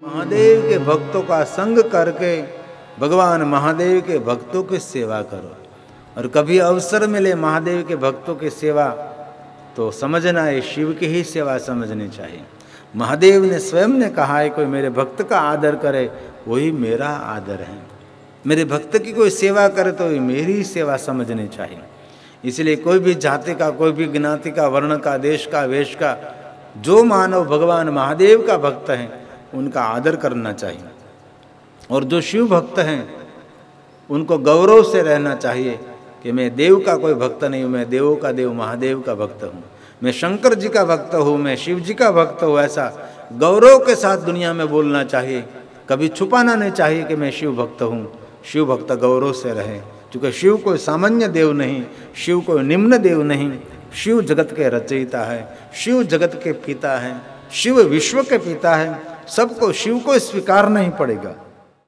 महादेव के भक्तों का संग करके भगवान महादेव के भक्तों की सेवा करो। और कभी अवसर मिले महादेव के भक्तों की सेवा तो समझना है शिव की ही सेवा समझनी चाहिए। महादेव ने स्वयं ने कहा है कोई मेरे भक्त का आदर करे वही मेरा आदर है, मेरे भक्त की कोई सेवा करे तो मेरी ही सेवा समझनी चाहिए। इसलिए कोई भी जाति का, कोई भी ज्ञाति का, वर्ण का, देश का, वेश का जो मानव भगवान महादेव का भक्त है उनका आदर करना चाहिए। और जो शिव भक्त हैं उनको गौरव से रहना चाहिए कि मैं देव का कोई भक्त नहीं हूँ, मैं देवों का देव महादेव का भक्त हूँ, मैं शंकर जी का भक्त हूँ, मैं शिव जी का भक्त हूँ। ऐसा गौरव के साथ दुनिया में बोलना चाहिए, कभी छुपाना नहीं चाहिए कि मैं शिव भक्त हूँ। शिव भक्त गौरव से रहे, क्योंकि शिव कोई सामान्य देव नहीं, शिव कोई निम्न देव नहीं। शिव जगत के रचयिता है, शिव जगत के पिता है, शिव विश्व के पिता है। सबको शिव को स्वीकारना ही पड़ेगा।